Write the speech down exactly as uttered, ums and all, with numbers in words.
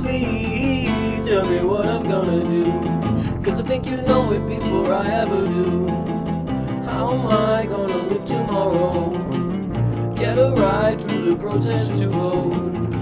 please tell me what I'm gonna do, 'cause I think you know it before I ever do. How am I gonna live tomorrow? Get a ride through the protest to vote.